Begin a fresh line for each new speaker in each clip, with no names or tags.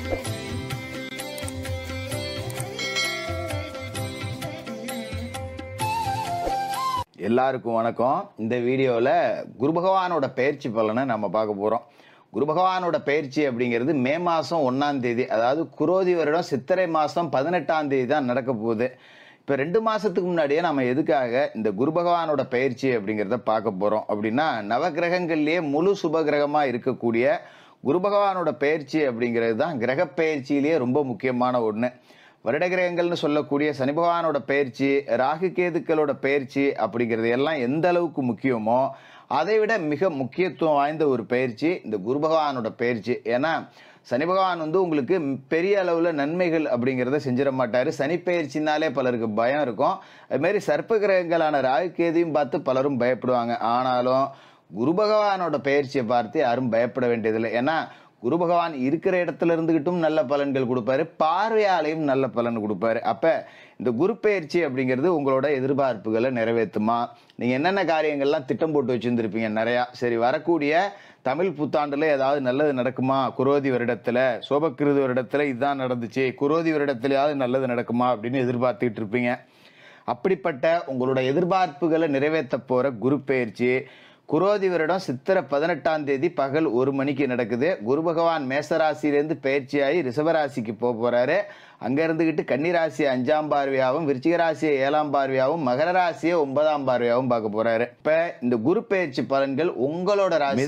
எல்லாருக்கும் வணக்கம். இந்த வீடியோவில் குரு பகவானோட பயிற்சி பலனை நம்ம பார்க்க போகிறோம். குரு பகவானோட பயிற்சி அப்படிங்கிறது மே மாதம் 1ஆம் தேதி, அதாவது குரோதி வருடம் சித்திரை மாதம் 18ஆம் தேதி தான் நடக்க போகுது. இப்போ 2 மாதத்துக்கு முன்னாடியே நம்ம எதுக்காக இந்த குரு பகவானோட பயிற்சி அப்படிங்கிறத பார்க்க போகிறோம் அப்படின்னா, நவகிரகங்கள்லேயே முழு சுபகிரகமாக இருக்கக்கூடிய குரு பகவானோட பயிற்சி அப்படிங்கிறது தான் கிரக பயிற்சியிலேயே ரொம்ப முக்கியமான ஒன்று. வருட கிரகங்கள்னு சொல்லக்கூடிய சனி பகவானோட பயிற்சி, ராகு கேதுக்களோட பயிற்சி அப்படிங்கிறது எல்லாம் எந்த அளவுக்கு முக்கியமோ அதை விட மிக முக்கியத்துவம் வாய்ந்த ஒரு பயிற்சி இந்த குரு பகவானோட பயிற்சி. ஏன்னா சனி பகவான் உங்களுக்கு பெரிய அளவில் நன்மைகள் அப்படிங்கிறத செஞ்சிட மாட்டார். சனி பயிற்சினாலே பலருக்கு பயம் இருக்கும். அதுமாரி சர்ப்ப கிரகங்களான ராகு கேதையும் பார்த்து பலரும் பயப்படுவாங்க. ஆனாலும் குரு பகவானோட பயிற்சியை பார்த்து யாரும் பயப்பட வேண்டியதில்லை. ஏன்னா குரு பகவான் இருக்கிற இடத்துல இருந்துகிட்டும் நல்ல பலன்கள் கொடுப்பாரு, பார்வையாலையும் நல்ல பலன் கொடுப்பாரு. அப்ப இந்த குரு பயிற்சி அப்படிங்கிறது உங்களோட எதிர்பார்ப்புகளை நிறைவேற்றுமா? நீங்க என்னென்ன காரியங்கள்லாம் திட்டம் போட்டு வச்சிருந்திருப்பீங்க நிறையா, சரி வரக்கூடிய தமிழ் புத்தாண்டுல ஏதாவது நல்லது நடக்குமா, குரோதி வருடத்துல சோபக்கிருது வருடத்துல இதுதான் நடந்துச்சு, குரோதி வருடத்துலயாவது நல்லது நடக்குமா அப்படின்னு எதிர்பார்த்துட்டு இருப்பீங்க. அப்படிப்பட்ட உங்களோட எதிர்பார்ப்புகளை நிறைவேற்ற போற குரு பயிற்சி குரோதி வருடம் சித்திரை 18ஆம் தேதி பகல் 1 மணிக்கு நடக்குது. குரு பகவான் மேசராசியிலேருந்து பயிற்சியாகி ரிஷபராசிக்கு போறாரு. அங்க இருந்துகிட்டு கன்னிராசி 5ஆம் பார்வையாகவும், விருச்சிக ராசியை 7ஆம் பார்வையாகவும், மகர ராசியை 9ஆம் பார்வையாகவும் பார்க்க போறாரு. இப்ப இந்த குரு பயிற்சி பலன்கள் உங்களோட ராசி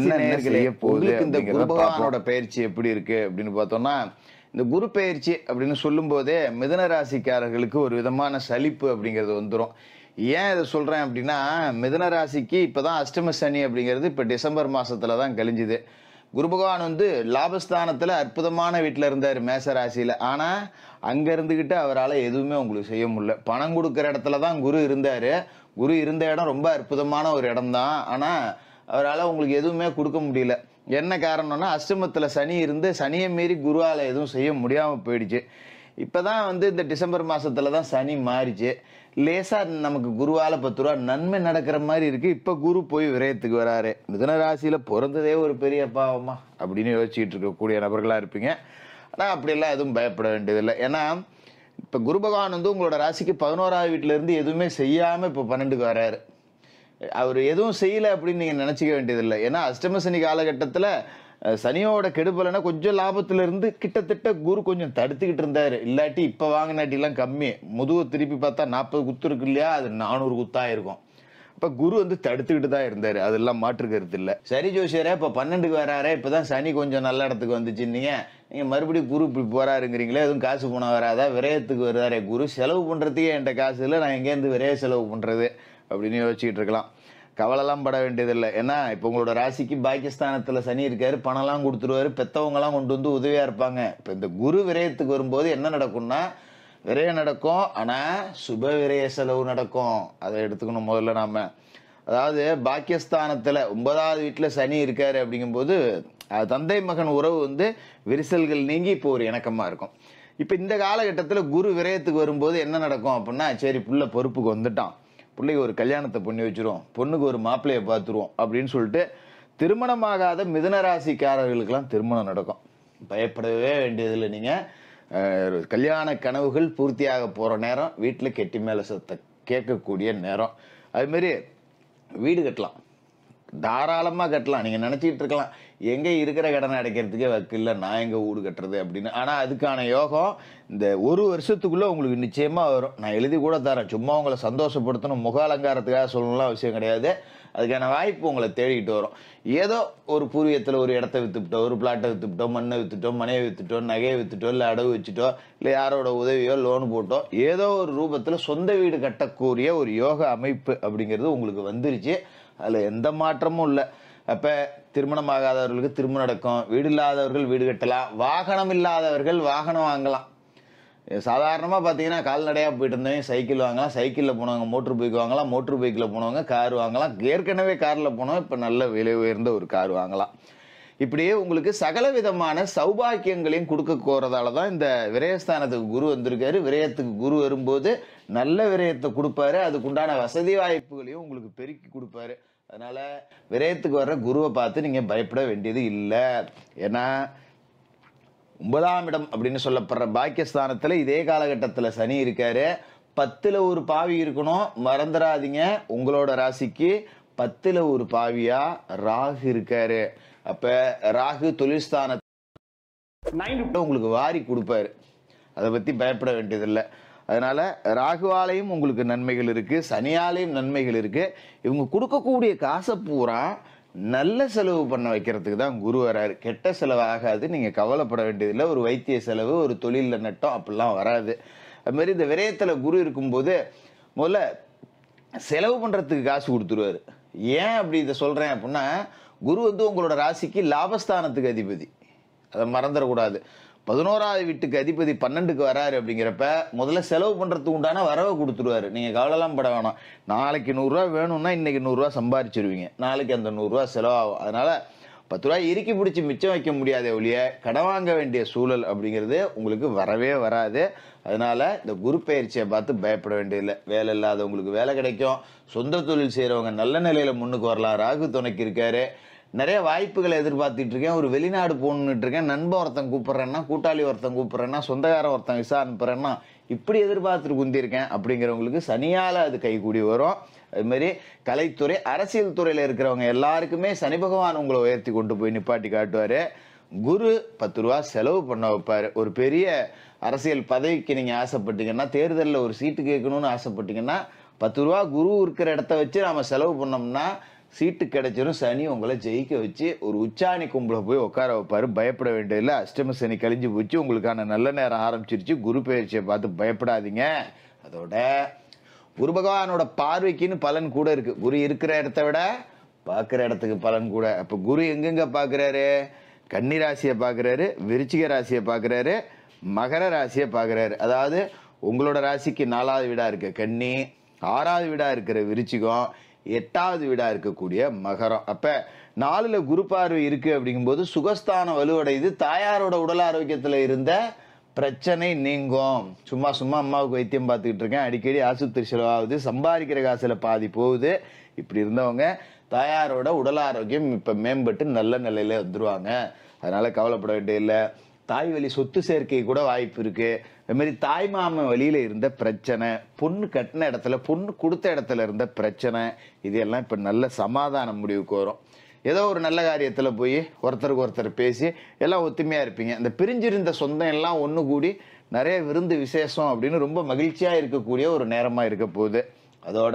இந்த குரு பகவானோட பயிற்சி எப்படி இருக்கு அப்படின்னு பார்த்தோம்னா, இந்த குரு பயிற்சி அப்படின்னு சொல்லும் போதே மிதுன ராசிக்காரர்களுக்கு ஒரு விதமான சலிப்பு அப்படிங்கிறது வந்துடும். ஏன் இதை சொல்கிறேன் அப்படின்னா, மிதுன ராசிக்கு இப்போ தான் அஷ்டம சனி அப்படிங்கிறது இப்போ டிசம்பர் மாதத்தில் தான் கழிஞ்சுது. குரு பகவான் லாபஸ்தானத்தில் அற்புதமான வீட்டில் இருந்தார் மேச ராசியில். ஆனால் அங்கே இருந்துக்கிட்டு அவரால் எதுவுமே உங்களுக்கு செய்ய முடியல. பணம் கொடுக்குற இடத்துல தான் குரு இருந்தார். குரு இருந்த இடம் ரொம்ப அற்புதமான ஒரு இடம் தான். ஆனால் அவரால் உங்களுக்கு எதுவுமே கொடுக்க முடியல. என்ன காரணம்னா, அஷ்டமத்தில் சனி இருந்து சனியை மீறி குருவால் எதுவும் செய்ய முடியாமல் போயிடுச்சு. இப்போ தான் இந்த டிசம்பர் மாதத்தில் தான் சனி மாறிச்சு. லேசாக நமக்கு குருவால் 10 ரூபா நன்மை நடக்கிற மாதிரி இருக்குது. இப்போ குரு போய் விரயத்துக்கு வராரு. மிதுன ராசியில் பிறந்ததே ஒரு பெரிய பாவமா அப்படின்னு யோசிச்சுட்டு இருக்கக்கூடிய நபர்களாக இருப்பீங்க. ஆனால் அப்படியெல்லாம் எதுவும் பயப்பட வேண்டியதில்லை. ஏன்னா இப்போ குரு பகவான் உங்களோட ராசிக்கு 11ஆவது வீட்டிலேருந்து எதுவுமே செய்யாமல் இப்போ 12க்கு வராரு. அவர் எதுவும் செய்யலை அப்படின்னு நீங்கள் நினச்சிக்க வேண்டியதில்லை. ஏன்னா அஷ்டம சனி காலகட்டத்தில் சனியோட கெடுபலனை கொஞ்சம் லாபத்துல இருந்து கிட்டத்தட்ட குரு கொஞ்சம் தடுத்துக்கிட்டு இருந்தாரு. இல்லாட்டி இப்ப வாங்கினாட்டிலாம் கம்மி. முதுகு திருப்பி பார்த்தா 40 குத்து இருக்கு இல்லையா, அது 400 குத்தா இருக்கும். அப்ப குரு தடுத்துக்கிட்டு தான் இருந்தாரு, அதெல்லாம் மாற்று கருத்து இல்லை. சரி ஜோசியரே, இப்ப 12க்கு வராரு, இப்பதான் சனி கொஞ்சம் நல்ல இடத்துக்கு வந்துச்சுன்னீங்க, நீங்க மறுபடியும் குரு இப்படி போறாருங்கிறீங்களே, எதுவும் காசு போன வராதா? விரயத்துக்கு வருதாரே குரு, செலவு பண்றதுக்கே என்கிட்ட காசு இல்லை, நான் எங்கேருந்து விரைய செலவு பண்றது அப்படின்னு யோசிச்சுட்டு இருக்கலாம். கவலைலாம் பட வேண்டியதில்லை. ஏன்னா இப்போ உங்களோட ராசிக்கு பாகிஸ்தானத்தில் சனி இருக்காரு, பணம்லாம் கொடுத்துருவாரு, பெற்றவங்கலாம் கொண்டு உதவியாக இருப்பாங்க. இப்போ இந்த குரு விரயத்துக்கு வரும்போது என்ன நடக்கும்னா, விரயம் நடக்கும், ஆனால் சுப விரய செலவு நடக்கும். அதை எடுத்துக்கணும் முதல்ல நாம். அதாவது பாகிஸ்தானத்தில் 9ஆவது வீட்டில் சனி இருக்காரு அப்படிங்கும்போது தந்தை மகன் உறவு விரிசல்கள் நீங்கி இப்போ ஒரு இணக்கமாக இருக்கும். இப்போ இந்த காலகட்டத்தில் குரு விரயத்துக்கு வரும்போது என்ன நடக்கும் அப்படின்னா, சரி புள்ள பொறுப்புக்கு வந்துட்டான், பிள்ளைக்கு ஒரு கல்யாணத்தை பண்ணி வச்சிருவோம், பொண்ணுக்கு ஒரு மாப்பிள்ளையை பார்த்துருவோம் அப்படின்னு சொல்லிட்டு திருமணமாகாத மிதுன ராசிக்காரர்களுக்கெல்லாம் திருமணம் நடக்கும். பயப்படவே வேண்டியதில்லை. நீங்கள் கல்யாண கனவுகள் பூர்த்தியாக போகிற நேரம், வீட்டில் கெட்டி மேலே சத்த கேட்கக்கூடிய நேரம். அதுமாரி வீடு கட்டலாம், தாராளமாக கட்டலாம். நீங்கள் நினச்சிக்கிட்டு இருக்கலாம், எங்கே இருக்கிற கடனை அடைக்கிறதுக்கே வக்கில்ல, நான் எங்கே வீடு கட்டுறது அப்படின்னு. ஆனால் அதுக்கான யோகம் இந்த 1 வருஷத்துக்குள்ளே உங்களுக்கு நிச்சயமாக வரும். நான் எழுதி கூட தரேன். சும்மா உங்களை சந்தோஷப்படுத்தணும், முக அலங்காரத்துக்காக சொல்லணும்லாம் அவசியம் கிடையாது. அதுக்கான வாய்ப்பு உங்களை தேடிக்கிட்டு வரும். ஏதோ ஒரு பூர்வீகத்தில் ஒரு இடத்த விற்றுவிட்டோம், ஒரு பிளாட்டை விற்றுவிட்டோம், மண்ணை விற்றுட்டோம், மனையை விற்றுட்டோம், நகையை விற்றுட்டோம், இல்லை அடவு வச்சுட்டோ, இல்லை யாரோட உதவியோ லோன் போட்டோம், ஏதோ ஒரு ரூபத்தில் சொந்த வீடு கட்டக்கூடிய ஒரு யோக அமைப்பு அப்படிங்கிறது உங்களுக்கு வந்துருச்சு. அதில் எந்த மாற்றமும் இல்லை. அப்போ திருமணம் ஆகாதவர்களுக்கு திருமணம் நடக்கும், வீடு இல்லாதவர்கள் வீடு கட்டலாம், வாகனம் இல்லாதவர்கள் வாகனம் வாங்கலாம். சாதாரணமாக பார்த்தீங்கன்னா கால்நடையாக போயிட்டு இருந்தவங்க சைக்கிள் வாங்கலாம், சைக்கிளில் போனவங்க மோட்ரு பைக் வாங்கலாம், மோட்ரு பைக்கில் போனவங்க கார் வாங்கலாம், ஏற்கனவே காரில் போனவங்க இப்போ நல்ல விலை உயர்ந்த ஒரு கார் வாங்கலாம். இப்படியே உங்களுக்கு சகல விதமான சௌபாக்கியங்களையும் கொடுக்க கோரதால தான் இந்த விரயஸ்தானத்துக்கு குரு வந்திருக்காரு. விரயத்துக்கு குரு வரும்போது நல்ல விரயத்தை கொடுப்பாரு, அதுக்குண்டான வசதி வாய்ப்புகளையும் உங்களுக்கு பெருக்கி கொடுப்பாரு. அதனால விரயத்துக்கு வர்ற குருவை பார்த்து நீங்கள் பயப்பட வேண்டியது இல்லை. ஏன்னா 9ஆம் இடம் அப்படின்னு சொல்லப்படுற பாக்கியஸ்தானத்துல இதே காலகட்டத்துல சனி இருக்காரு. 10ல் ஒரு பாவி இருக்கணும், மறந்துடாதீங்க. உங்களோட ராசிக்கு 10ல் ஒரு பாவியா ராகு இருக்காரு. அப்ப ராகு தொழில் ஸ்தானத்தை உங்களுக்கு வாரி கொடுப்பாரு, அதை பத்தி பயப்பட வேண்டியதில்லை. அதனால ராகுவாலையும் உங்களுக்கு நன்மைகள் இருக்கு, சனியாலையும் நன்மைகள் இருக்கு. இவங்க கொடுக்கக்கூடிய காசை பூரா நல்ல செலவு பண்ண வைக்கிறதுக்கு தான் குரு வராரு. கெட்ட செலவு ஆகாது, நீங்க கவலைப்பட வேண்டியதில்லை. ஒரு வைத்திய செலவு, ஒரு தொழில நட்டம் அப்படிலாம் வராது. அது மாதிரி இந்த விரயத்துல குரு இருக்கும்போது முதல்ல செலவு பண்றதுக்கு காசு கொடுத்துருவாரு. ஏன் அப்படி இதை சொல்றேன் அப்படின்னா, குரு உங்களோட ராசிக்கு லாபஸ்தானத்துக்கு அதிபதி, அதை மறந்துடக்கூடாது. 11வது வீட்டுக்கு அதிபதி 12க்கு வராரு. அப்படிங்கிறப்ப முதல்ல செலவு பண்றதுக்கு உண்டான வரவை கொடுத்துருவாரு. நீங்க கவலைலாம் பட வேணாம். நாளைக்கு 100 ரூபா வேணும்னா இன்னைக்கு 100 ரூபா சம்பாரிச்சிருவீங்க, நாளைக்கு அந்த 100 ரூபா செலவாகும். அதனால 10 ரூபாய் இறுக்கி பிடிச்சி மிச்சம் வைக்க முடியாத ஒழிய கடன் வாங்க வேண்டிய சூழல் அப்படிங்கிறது உங்களுக்கு வரவே வராது. அதனால இந்த குரு பயிற்சியை பார்த்து பயப்பட வேண்டியதில்லை. வேலை இல்லாதவங்களுக்கு வேலை கிடைக்கும், சொந்த தொழில் செய்யறவங்க நல்ல நிலையில முன்னுக்கு வரலாம். ராகு துணைக்கு இருக்காரு. நிறைய வாய்ப்புகளை எதிர்பார்த்துட்டு இருக்கேன். ஒரு வெளிநாடு போகணுன்னுட்டு இருக்கேன், நண்பன் ஒருத்தன் கூப்பிட்றேன்னா, கூட்டாளி ஒருத்தன் கூப்பிட்றேன்னா, சொந்தக்காரன் ஒருத்தன் விசா அனுப்புறேன்னா, இப்படி எதிர்பார்த்துட்டு குந்திருக்கேன் அப்படிங்கிறவங்களுக்கு சனியால அது கைகூடி வரும். அது மாதிரி கலைத்துறை, அரசியல் துறையில இருக்கிறவங்க எல்லாருக்குமே சனி பகவான் உங்களை உயர்த்தி கொண்டு போய் நிப்பாட்டி காட்டுவாரு. குரு 10 ரூபா செலவு பண்ண வைப்பாரு. ஒரு பெரிய அரசியல் பதவிக்கு நீங்க ஆசைப்பட்டீங்கன்னா, தேர்தலில் ஒரு சீட்டு கேட்கணும்னு ஆசைப்பட்டீங்கன்னா, 10 ரூபா குரு இருக்கிற இடத்த வச்சு நாம செலவு பண்ணோம்னா சீட்டு கிடைச்சிடும். சனி உங்களை ஜெயிக்க வச்சு ஒரு உச்சாணி கும்பல போய் உட்கார வைப்பாரு. பயப்பட வேண்டியதில்லை. அஷ்டம சனி கழிஞ்சு போச்சு, உங்களுக்கான நல்ல நேரம் ஆரம்பிச்சிருச்சு. குரு பயிற்சியை பார்த்து பயப்படாதீங்க. அதோட குரு பகவானோட பார்வைக்குன்னு பலன் கூட இருக்கு. குரு இருக்கிற இடத்த விட பார்க்குற இடத்துக்கு பலன் கூட. அப்போ குரு எங்கெங்க பார்க்குறாரு? கன்னி ராசியை பார்க்குறாரு, விருச்சிக ராசியை பார்க்குறாரு, மகர ராசியை பார்க்குறாரு. அதாவது உங்களோட ராசிக்கு 4வது வீடா இருக்கு கன்னி, 6வது வீடா இருக்கிற விருச்சிகம், 8வது வீடா இருக்கக்கூடிய மகரம். அப்ப 4ல் குரு பார்வை இருக்கு அப்படிங்கும்போது சுகஸ்தானம் வலுவடையுது. தாயாரோட உடல் ஆரோக்கியத்துல இருந்த பிரச்சனை நீங்கும். சும்மா அம்மாவுக்கு வைத்தியம் பார்த்துக்கிட்டு இருக்கேன், அடிக்கடி ஆஸ்பத்திரி செலவாகுது, சம்பாதிக்கிற காசுல பாதி போகுது, இப்படி இருந்தவங்க தாயாரோட உடல் ஆரோக்கியம் இப்ப மேம்பட்டு நல்ல நிலையில வந்துருவாங்க. அதனால கவலைப்பட வேண்டியதில்லை. தாய் வழி சொத்து சேர்க்கை கூட வாய்ப்பு இருக்கு. அது மாதிரி தாய் மாமன் வழியில இருந்த பிரச்சனை, பொண்ணு கட்டின இடத்துல, பொண்ணு கொடுத்த இடத்துல இருந்த பிரச்சனை, இதெல்லாம் இப்ப நல்ல சமாதான முடிவுக்கு வரும். ஏதோ ஒரு நல்ல காரியத்துல போய் ஒருத்தருக்கு ஒருத்தர் பேசி எல்லாம் ஒத்துமையா இருப்பீங்க. இந்த பிரிஞ்சிருந்த சொந்தம் எல்லாம் ஒண்ணு கூடி நிறைய விருந்து விசேஷம் அப்படின்னு ரொம்ப மகிழ்ச்சியா இருக்கக்கூடிய ஒரு நேரமா இருக்க போகுது. அதோட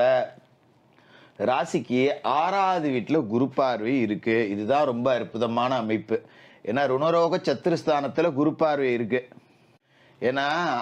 ராசிக்கு 6வது வீட்டுல குரு பார்வை இருக்கு. இதுதான் ரொம்ப அற்புதமான அமைப்பு. ஏன்னா ருணரோக சத்துருஸ்தானத்துல குரு பார்வை இருக்கு. ஏன்னா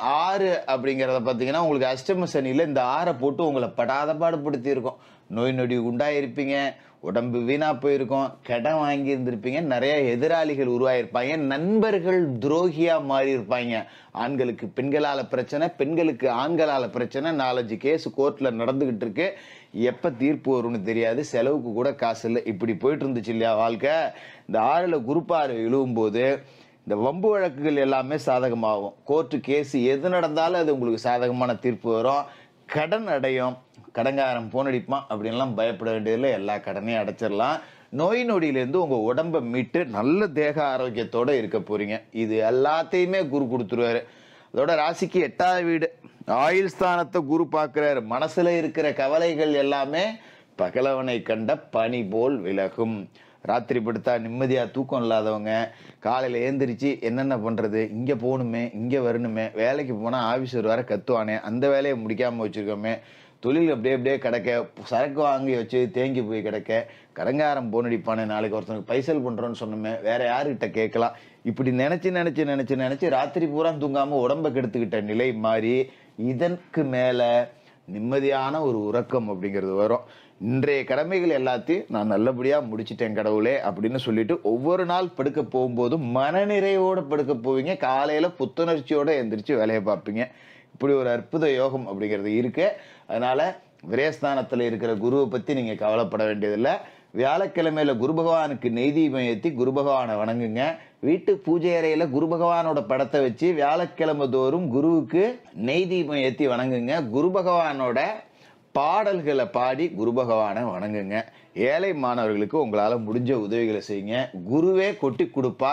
6 அப்படிங்கிறத பார்த்தீங்கன்னா உங்களுக்கு அஷ்டம சனியில இந்த 6 போட்டு உங்களை படாத பாடுபடுத்தி இருக்கும். நோய் நொடி உண்டாயிருப்பீங்க, உடம்பு வீணா போயிருக்கும், கடன் வாங்கி இருந்திருப்பீங்க, நிறைய எதிராளிகள் உருவாயிருப்பாங்க, நண்பர்கள் துரோகியா மாறி இருப்பாங்க. ஆண்களுக்கு பெண்களால பிரச்சனை, பெண்களுக்கு ஆண்களால பிரச்சனை, 4-5 கேஸ் கோர்ட்ல நடந்துகிட்டு இருக்கு. எப்ப தீர்ப்பு வரும்னு தெரியாது, செலவுக்கு கூட காசு இல்லை, இப்படி போயிட்டு இருந்துச்சு இல்லையா வாழ்க்கை. இந்த 6ல் குரு பார்வை விழுவும் போது இந்த வம்பு வழக்குகள் எல்லாமே சாதகமாகும். கோர்ட்டு கேஸ் எது நடந்தாலும் அது உங்களுக்கு சாதகமான தீர்ப்பு வரும். கடன் அடையும், கடங்காரன் போன் அடிப்பான் அப்படின்லாம் பயப்பட வேண்டியதில்லை. எல்லா கடனையும் அடைச்சிடலாம். நோய் நொடியிலேருந்து உங்க உடம்பை மீட்டு நல்ல தேக ஆரோக்கியத்தோட இருக்க போறீங்க. இது எல்லாத்தையுமே குரு கொடுத்துருவாரு. அதோட ராசிக்கு 8வது வீடு ஆயுள் ஸ்தானத்தை குரு பார்க்கிறாரு. மனசுல இருக்கிற கவலைகள் எல்லாமே பகலவனை கண்ட பனி போல் விலகும். ராத்திரி படுத்தா நிம்மதியா தூக்கம் இல்லாதவங்க காலையில ஏந்திரிச்சு என்னென்ன பண்றது, இங்க போகணுமே, இங்க வரணுமே, வேலைக்கு போனா ஆபீஸர் வர கத்துவானே, அந்த வேலையை முடிக்காம வச்சிருக்கோமே, தொழில் அப்படியே கிடக்க, சரக்கு வாங்கி வச்சு தேங்கி போய் கிடக்க, கடங்காரம் போன் அடிப்பானே, நாளைக்கு ஒருத்தனுக்கு பைசல் பண்றோன்னு சொன்னோமே, வேற யாருக்கிட்ட கேட்கலாம், இப்படி நினைச்சு ராத்திரி பூரா தூங்காம உடம்ப கெடுத்துக்கிட்ட நிலை மாறி இதற்கு மேல நிம்மதியான ஒரு உறக்கம் அப்படிங்கிறது வரும். இன்றைய கடமைகள் எல்லாத்தையும் நான் நல்லபடியா முடிச்சிட்டேன் கடவுளே அப்படின்னு சொல்லிட்டு ஒவ்வொரு நாள் படுக்க போகும்போதும் மனநிறைவோட படுக்க போவீங்க. காலையில புத்துணர்ச்சியோட எந்திரிச்சு வேலையை பார்ப்பீங்க. இப்படி ஒரு அற்புத யோகம் அப்படிங்கிறது இருக்கு. அதனால விரயஸ்தானத்துல இருக்கிற குருவை பத்தி நீங்க கவலைப்பட வேண்டியதில்லை. வியாழக்கிழமையில குரு பகவானுக்கு நெய் தீபம் ஏற்றி குரு பகவானை வணங்குங்க. வீட்டு பூஜை அறையில குரு பகவானோட படத்தை வச்சு வியாழக்கிழமை தோறும் குருவுக்கு நெய் தீபம் ஏற்றி வணங்குங்க. குரு பகவானோட பாடல்களை பாடி குரு பகவானை வணங்குங்க. ஏழை மாணவர்களுக்கு உங்களால முடிஞ்ச உதவிகளை செய்யுங்க. குருவே கொட்டி கொடுப்பார்.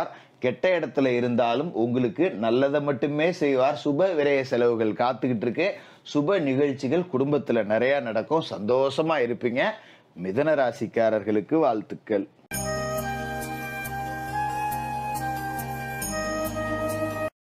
கெட்ட இடத்துல இருந்தாலும் உங்களுக்கு நல்லதை மட்டுமே செய்வார். சுப விரய செலவுகள் காத்துக்கிட்டு இருக்கு. சுப நிகழ்ச்சிகள் குடும்பத்துல நிறைய நடக்கும். சந்தோஷமா இருப்பீங்க. மிதுன ராசிக்காரர்களுக்கு வாழ்த்துக்கள்.